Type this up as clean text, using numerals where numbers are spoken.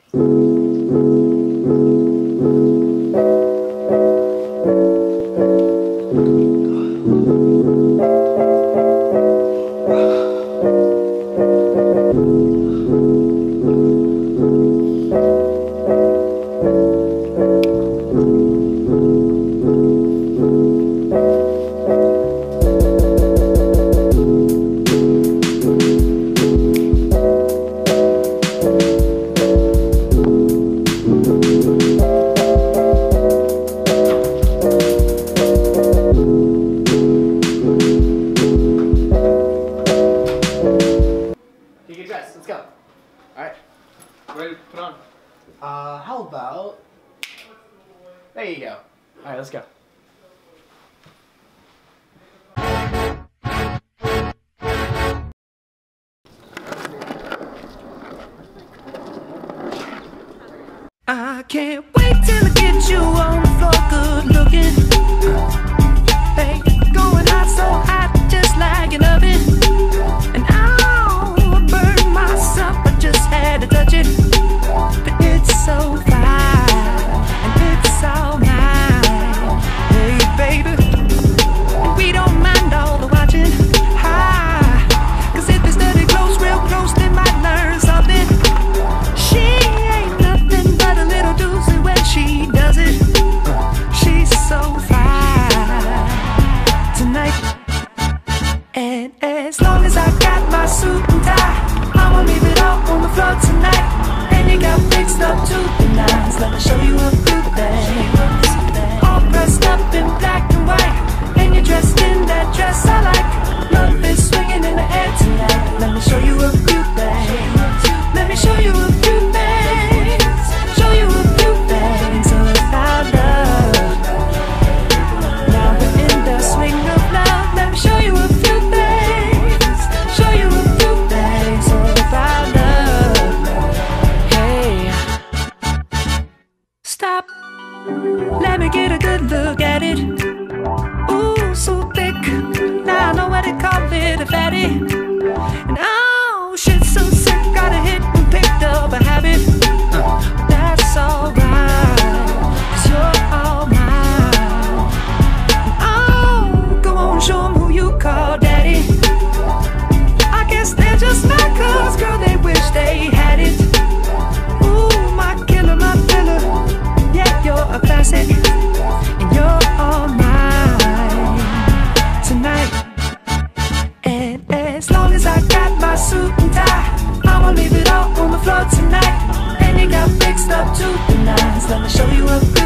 Let's go. Alright. Ready to put on? How about... There you go. Alright, let's go. I can't wait till I get you on the floor, good looking. Hey, going hot, so hot, just like an oven. And I'll burn myself, I just had to touch it. But it's so fine, and it's all mine. Hey, baby, and we don't mind all the watching. Hi, cause if they study close, real close, they might learn something. She ain't nothing but a little doozy when she does it. She's so fine tonight. And as long as I got my suit and tie, I'ma leave it all on the floor tonight. And you got fixed up to the nines. Let me show you a few things. All dressed up in black and white, and you're dressed in that dress I like. Love is swinging in the air tonight. Let me show you a few things. Let me show you a few things. Show you a few things about love. Now we're in the swing of love. Let me show you a few things. Show you a few things about love. Hey, stop. Let me get a good look at it. Ooh, so thick. Now I know what they call it, a fatty. And oh, shit, so sick. Got a hit and picked up a habit. That's alright, 'cause you're all mine. Oh, go on, show 'em who you call daddy. I guess they're just mad 'cause, girl, they wish they had it. Ooh, my killer, my filler. Yeah, you're a classic, and you're all mine tonight. And as long as I got my suit and tie, I'ma leave it all on the floor tonight. And you got fixed up to the nines. Let me show you a